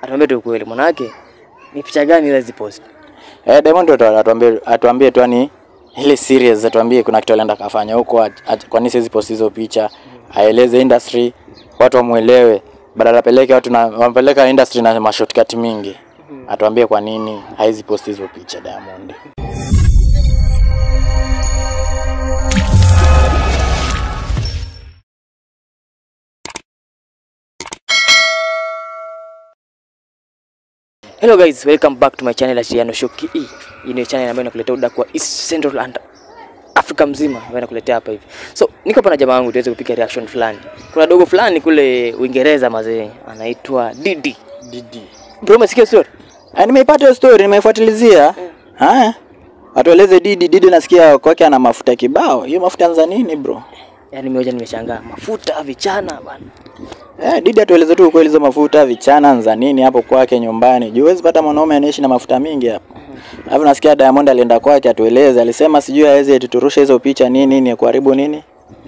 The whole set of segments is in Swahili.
Atuambie tu ukweli. Manake ni picha gani ile zipost? Diamond atuambie tu ni ile serious, atuambie kuna kitu alienda kafanya huko, kwa nini siwezi post hizo picha, aeleze industry watu wamuelewe, badala peleke watu na wampeleka industry na mashortcut mingi. Atuambie kwa nini haizi post hizo picha Diamond. Hello guys, welcome back to my channel ya Shiano Shoki. Hii ni channel ambayo inakuletea udaku wa East Central and Africa mzima, ambayo inakuletea hapa hivi. So, niko hapa na jamaa wangu tuweze kupiga reaction fulani. Kuna dogo fulani kule Uingereza mazee, anaitwa Diddy. Bro, umesikia story? Nimeipata hiyo story, nimeifuatilizia. Atueleze Diddy nasikia kwake ana mafuta kibao. Hiyo mafuta za nini bro? Yaani mimi nimeshangaa. Mafuta vichana bana. Diddy atueleze tu ukweli, hizo mafuta vichana za nini hapo kwake nyumbani. Juu huwezi pata mwanaume anaishi na mafuta mingi hapo. Alafu nasikia Diamond alienda kwake atueleze, alisema sijui hawezi tuturushe hizo picha nini kuharibu nini?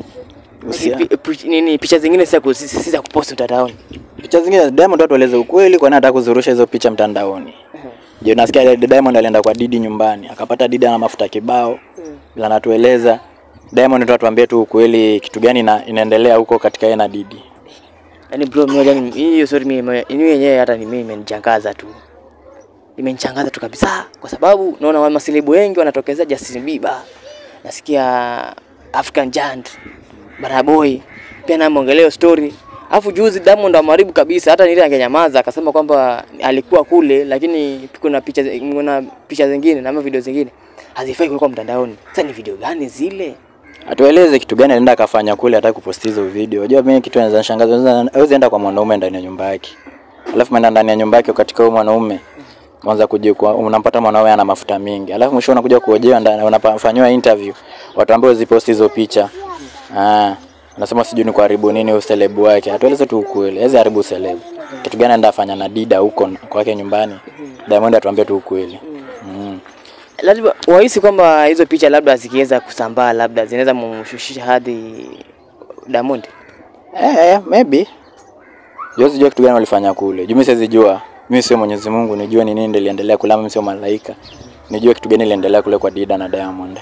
Nini picha zingine si za kupost mtandaoni. Picha zingine Diamond atueleze ukweli kwa nini anataka kuzurusha hizo picha mtandaoni. Je, nasikia Diamond alienda kwa Diddy nyumbani, akapata Diddy ana mafuta kibao. Bila anatueleza Diamond atuambie tu ukweli kitu gani inaendelea huko katika yeye na Diddy. Yaani bro, mimi hiyo story mimi yenyewe hata ni mimi imenichangaza tu. Imenichangaza tu kabisa kwa sababu naona maselebu wengi wanatokezea Justin Bieber. Nasikia African Giant, Burna Boy, pia na mongeleo story. Alafu juzi Diamond amaribu kabisa, hata nile angenyamaza akasema kwamba alikuwa kule, lakini kuna picha zingine na video zingine hazifai kuwekwa mtandaoni. Sasa ni video gani zile? Atueleze kitu gani alienda kafanya kule hata kupost hizo video. Unajua mimi kitu inaweza nishangaza, hawezi enda kwa mwanaume ndani ya nyumba yake. Alafu menda ndani ya nyumba yake katika huyo mwanaume kwanza unampata mwanaume ana mafuta mingi. Alafu mwisho unakuja kuojewa ndani, unafanywa interview. Watu ambao zipost hizo picha. Anasema sijui ni kuharibu nini uselebu wake. Atueleze tu ukweli. Hawezi haribu uselebu. Kitu gani anaenda afanya na Diddy huko kwake nyumbani? Diamond atuambie tu ukweli. Lazima wahisi kwamba hizo picha labda zikiweza kusambaa labda zinaweza mumshushia hadi Diamond. Maybe. Jozi kitu gani walifanya kule. Mimi siwezi jua. Mimi sio Mwenyezi Mungu, nijue ni nini iliendelea kule, mimi sio malaika. Nijue kitu gani iliendelea kule kwa Diddy na Diamond.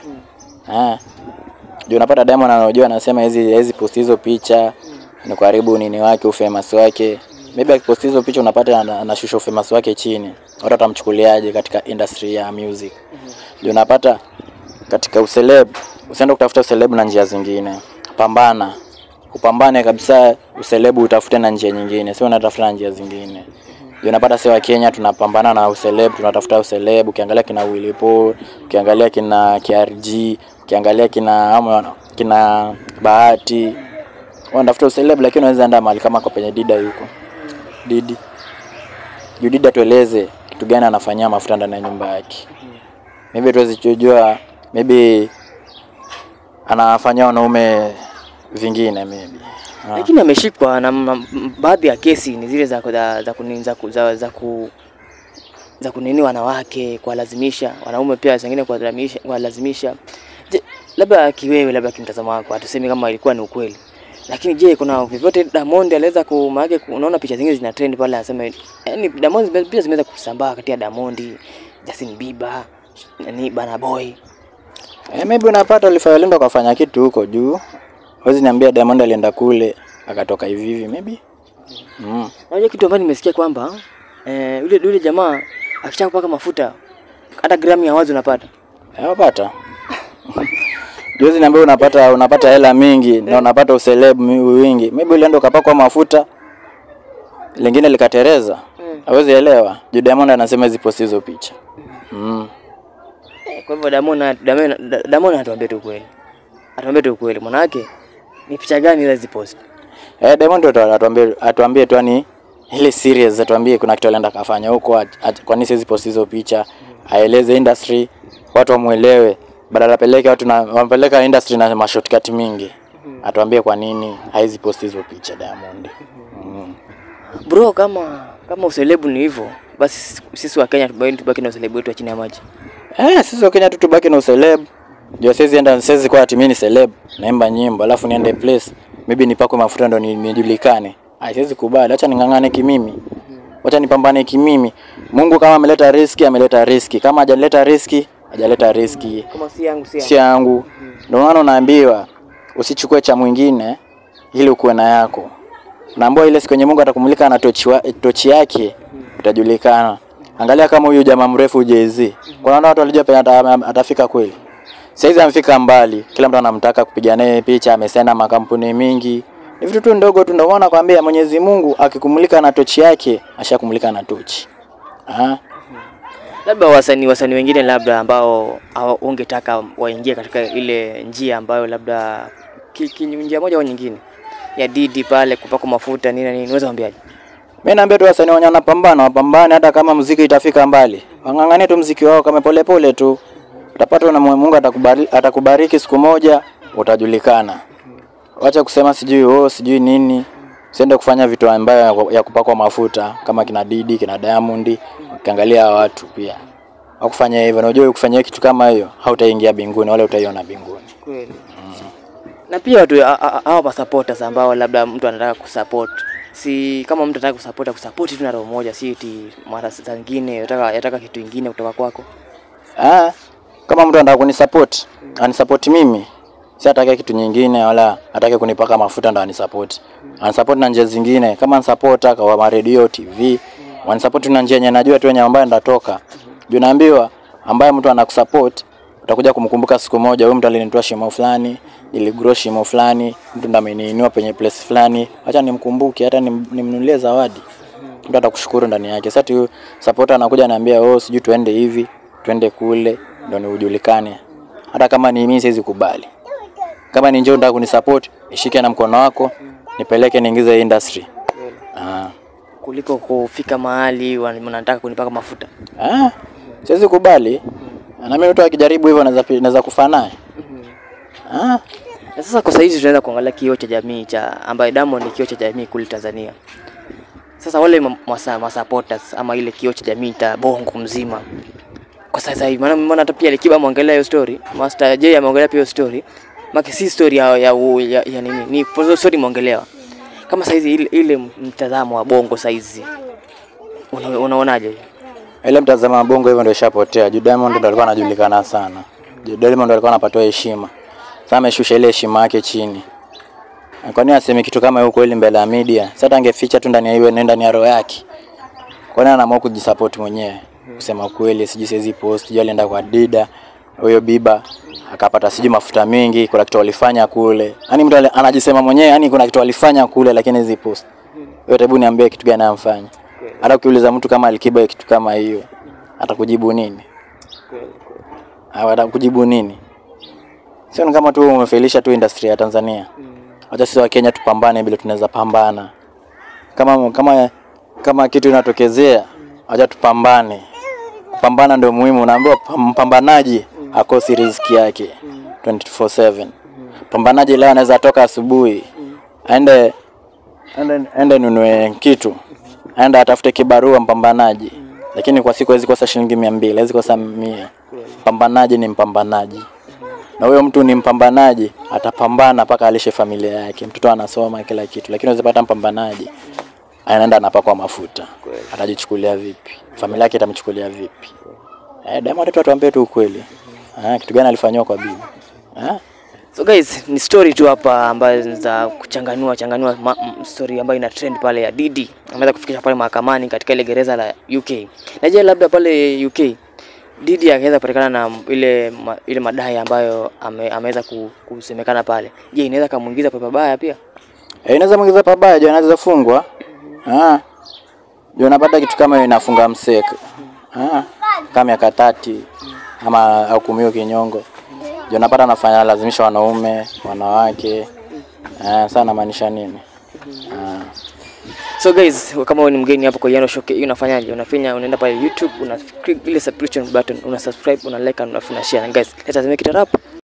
Ndio unapata Diamond anajua, anasema hizi post hizo picha ni kuharibu nini wake, ufamous wake. Maybe akipost hizo picha unapata anashusha ufamous wake chini. Watu watamchukuliaje katika industry ya music. Ndio unapata katika useleb, usiende kutafuta useleb na njia zingine. Upambane kabisa uselebu, utafute na njia nyingine, sio unatafuta na njia zingine. Ndio unapata sisi wa Kenya tunapambana na useleb, tunatafuta useleb. Ukiangalia kina Willy Paul, ukiangalia kina KRG, ukiangalia kina Bahati, wanatafuta useleb, lakini unaweza enda mahali kama kwa penye Diddy yuko. Diddy atueleze kitu gani anafanyia mafuta ndani ya nyumba yake. Maybe tuwezi kujua, maybe anafanyia wanaume vingine maybe. Lakini ameshikwa na baadhi ya kesi ni zile za kunini wanawake, kuwalazimisha wanaume, pia wengine kuwalazimisha. Je, labda kiwewe, labda kimtazamo wako atuseme kama ilikuwa ni ukweli. Lakini je, kuna vyovyote Diamond aliweza kumage? Unaona picha zingine zina trend pale, anasema yani Diamond pia zimeweza kusambaa kati ya Diamond, Justin Bieber, ni Burna Boy. Maybe unapata alienda kufanya kitu huko juu. Huwezi niambia Diamond alienda kule akatoka hivi maybe. Unajua kitu ambacho nimesikia kwamba yule jamaa akisha kupaka mafuta hata gramu ya wazi unapata. Unapata. Juzi niambia unapata hela mingi na unapata uselebu wingi. Maybe ulienda ukapakwa mafuta lingine likatereza. Hawezi elewa. Diamond anasema zipost hizo picha. Kwa hivyo Diamond atuambie tu ukweli. Atuambie tu ukweli, manake ni picha gani ile zipost? Diamond atuambie tu ni ile serious, atuambie kuna kitu alienda kafanya huko, kwa nini siwezi post hizo picha, aeleze industry watu wamuelewe, badala peleke watu na wampeleka industry na mashortcut mingi. Atuambie kwa nini haizi post hizo picha Diamond. Bro, kama uselebu ni hivyo, basi sisi wa Kenya tubaki na uselebu wetu chini ya maji. Sisi wa Kenya tubaki na uselebu. Ndio siwezi kwa ati mimi ni celeb, naimba nyimbo alafu niende place maybe nipakwe mafuta ndo nijulikane. Siwezi kubali, acha ningangane kimimi. Wacha nipambane kimimi. Mungu kama ameleta riski, kama hajaleta riski, Kama si yangu si yangu. Ndio maana unaambiwa usichukue cha mwingine ili ukuwe na yako. Naambiwa ile siku yenye Mungu atakumulika na tochi yake utajulikana. Angalia kama huyu jamaa mrefu Jay-Z. Kuna watu walijua penye atafika kweli. Saizi amefika mbali. Kila mtu anamtaka kupiga naye picha, amesema makampuni mingi. Ni vitu tu ndogo tu, ndio maana nakwambia Mwenyezi Mungu akikumulika na tochi yake, ashakumulika na tochi. Labda wasanii wengine labda ambao ungetaka waingie katika ile njia ambayo labda njia moja au nyingine ya Diddy pale kupaka mafuta nini unaweza kuambiaje? Mimi naambia tu wasanii wenye wapambane hata kama muziki itafika mbali. Wanganganie tu muziki wao kama pole tu. Utapata na Mungu atakubariki siku moja utajulikana. Wacha kusema sijui nini. Usiende kufanya vitu ambayo ya kupakwa mafuta kama kina Diddy, kina Diamond, ukiangalia watu pia. Wakufanya hivyo, unajua ukifanya kitu kama hiyo hautaingia mbinguni wala utaiona mbinguni. Kweli. Na pia watu hao supporters ambao labda mtu anataka kusupport. Si kama mtu anataka kusupport tu na roho moja, si eti mara zingine yataka kitu kingine kutoka kwako. Kama mtu anataka kunisupport, anisupport mimi. Si atake kitu nyingine wala atake kunipaka mafuta ndo anisupport. Anisupport na njia zingine kama anisupport kwa radio, TV. Wanisupport na njia yenye najua tu yenye ambayo ndatoka. Juu naambiwa ambaye mtu anakusupport utakuja kumkumbuka siku moja, huyu mtu alinitoa shimo fulani, niligrow shimo fulani, mtu ndo ameniinua penye place fulani. Acha nimkumbuke, hata nimnunulie zawadi. Mtu atakushukuru ndani yake. Sasa tu supporter anakuja ananiambia sijui tuende hivi, tuende kule, ndo niujulikane. Hata kama ni mimi siwezi kubali. Kama ni njoo ndako kunisupport, ishike na mkono wako, nipeleke niingize industry. Kuliko kufika mahali wanataka kunipaka mafuta. Siwezi kubali. Na mimi mtu akijaribu hivyo naweza kufa naye. Na sasa kwa saizi tunaweza kuangalia kioo cha jamii ambaye Diamond ni kioo cha jamii kule Tanzania. Sasa wale supporters ama ile kioo cha jamii ta bongo mzima. Kwa sasa hivi maana hata pia Alikiba ameongelea hiyo story, Master J ameongelea pia hiyo story. Maki si story ya nini? Ni story imeongelewa. Kama saizi ile mtazamo wa bongo saizi. Unaonaje? Ile mtazamo wa bongo hivyo ndio ishapotea. Diamond ndio alikuwa anajulikana sana. Diamond ndio alikuwa anapata heshima. Sasa ameshusha ile heshima yake chini. Kwa nini aseme kitu kama hiyo kweli mbele ya media? Sasa angeficha tu ndani ya hiyo ndani ya roho yake. Kwa nini anaamua kujisupport mwenyewe? Kusema kweli siwezi post, sijui alienda kwa Dida, huyo Biba akapata sijui mafuta mengi, kuna kitu walifanya kule. Yaani mtu anajisema mwenyewe, yani kuna kitu walifanya kule lakini hizi post. Wewe hebu niambie kitu gani anafanya? Hata ukiuliza mtu kama Alikiba kitu kama hiyo, atakujibu nini? Atakujibu nini? Sio kama tu umefailisha tu industry ya Tanzania. Acha sisi wa Kenya tupambane bila tunaweza pambana. Kama kitu inatokezea, acha tupambane. Pambana ndio muhimu. Unaambiwa mpambanaji akosi riziki yake 24/7. Pambanaji leo anaweza toka asubuhi aende nunue kitu, aende atafute kibarua mpambanaji, lakini kwa siku hawezi kosa shilingi 200, hawezi kosa 100. Pambanaji ni mpambanaji. Na huyo mtu ni mpambanaji, atapambana mpaka alishe familia yake. Mtoto anasoma kila kitu, lakini unaweza pata mpambanaji anaenda anapakwa mafuta. Atajichukulia vipi? Familia yake itamchukulia vipi? Diamond tu atuambie tu ukweli. Kitu gani alifanywa kwa bibi? So guys, ni story tu hapa ambayo za kuchanganua story ambayo ina trend pale ya Diddy. Ameweza kufikisha pale mahakamani katika ile gereza la UK. Na je, labda pale UK Diddy akaweza kupatikana na ile madai ambayo ameweza kusemekana pale. Je, inaweza kumuingiza kwa pabaya pia? Inaweza muingiza pabaya, je, anaweza fungwa. Je, unapata kitu kama hiyo inafunga mseka. Kama miaka 30 ama hukumiwa kinyongo. Je, unapata anafanya lazimisha wanaume, wanawake. Sana maanisha nini? So guys, kama wewe ni mgeni hapo kwa Yano Showcase, unafanyaje? Unaenda pale YouTube, una click ile subscription button, una subscribe, una like, una share. And guys, let's make it up.